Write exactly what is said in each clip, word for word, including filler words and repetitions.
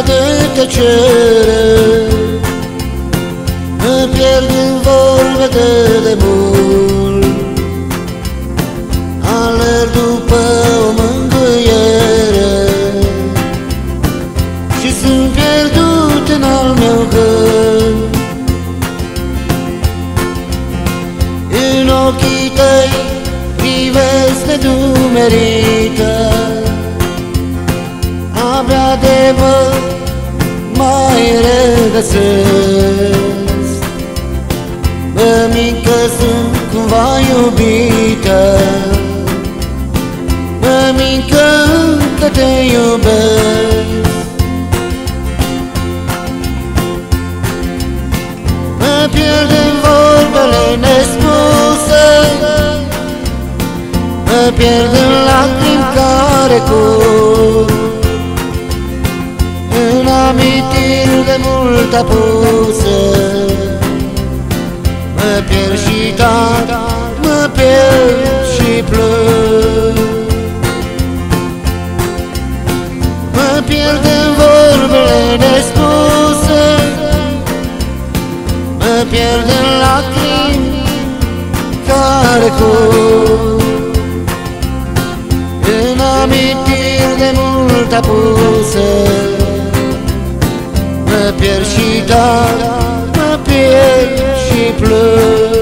de tăcere, mă pierd în vorbe de demult. Alerg după o mângâiere și sunt pierdut în al meu gând. În ochii tăi privesc nedumerită, abia de mă mai regăsesc. Mă mint că sunt cumva iubită, mă mint că încă te iubesc. Mă pierd în vorbele nespuse, mă pierd în lacrimi care curg, în amintiri de mult apuse. Mă pierd și tac, mă pierd și plâng. Mă pierd în vorbele nespuse, mă pierd în lacrimi care curg, în amintiri de mult apuse. Mă pierd și tac, mă pierd și plâng.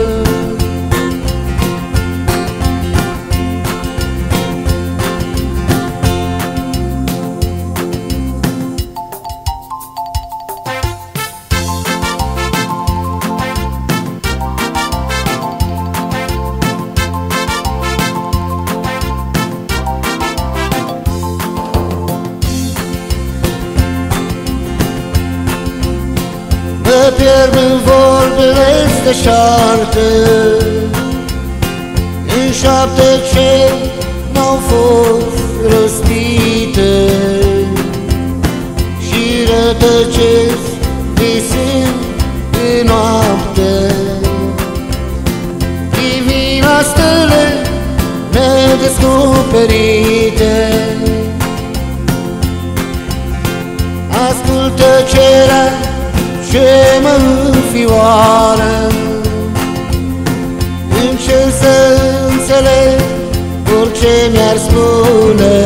Mă pierd în vorbele deșarte, în șapte ce n-au fost rostite, și rătăcesc visând în noapte. Privind la stele nedescoperite, ascult tăcerea ce mă înfioară. Încerc să înțeleg orice mi-ar spune,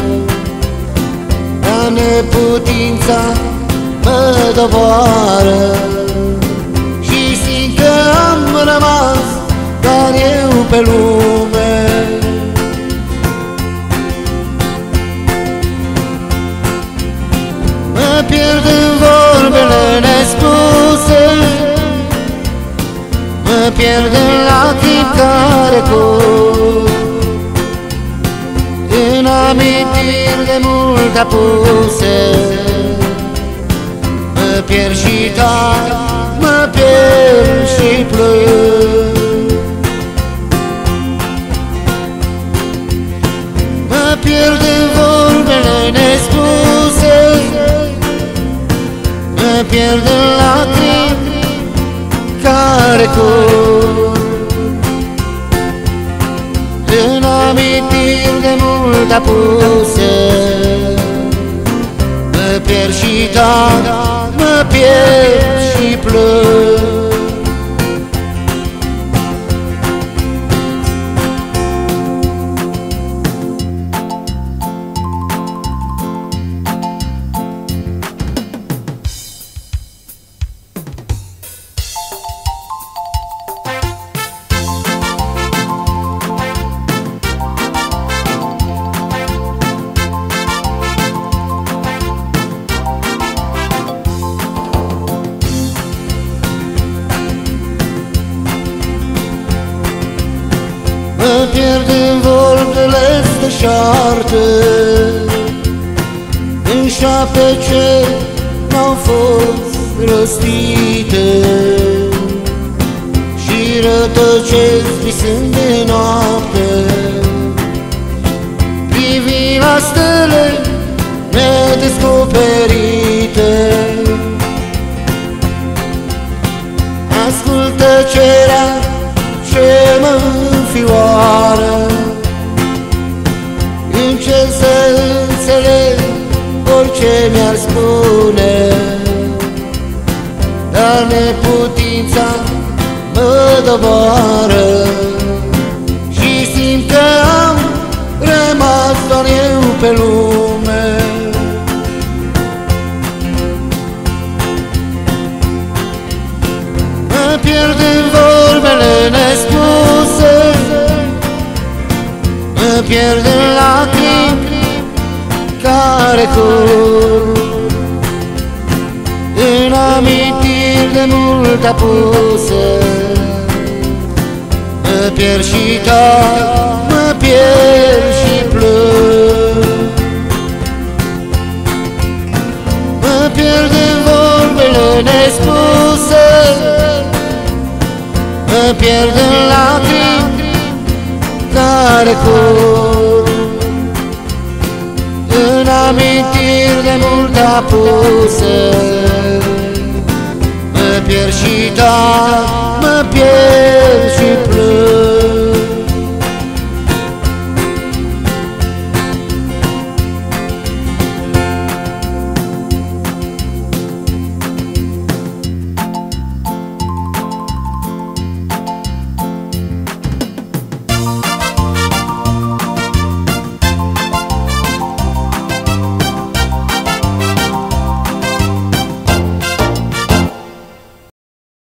dar neputința mă doboară și simt că am rămas doar eu pe lume. Mă pierd în vorbele nespuse, mă pierd în lacrimi care curg, în amintiri de mult apuse. Mă pierd și tac, mă pierd și plâng. Mă pierd în vorbele nespuse, mă pierd în lacrimi care curg, în amintiri de mult apuse. Mă pierd și tac, mă pierd și plâng. Mă pierd în vorbele deșarte, în șapte ce n-au fost rostite, și rătăcesc visând de noapte. Privind la stele nedescoperite, ascult tăcerea ce mă înfioară. Încerc să înțeleg orice ce mi-ar spune, dar neputința mă doboară și simt că am rămas doar eu pe lume. Mă pierd în vorbele nespuse, mă pierd în lacrimi care curg, în amintiri de mult apuse. Mă pierd și tac, mă pierd și plâng. Mă pierd în vorbele nespuse, mă pierd în lacrimi care curg, în amintiri de mult apuse. Mă pierd și tac, mă pierd